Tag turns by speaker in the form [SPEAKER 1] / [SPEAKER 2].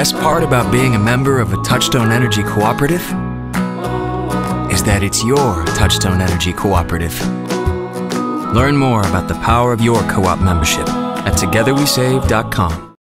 [SPEAKER 1] best part about being a member of a Touchstone Energy Cooperative is that it's your Touchstone Energy Cooperative. Learn more about the power of your co-op membership at togetherwesave.com.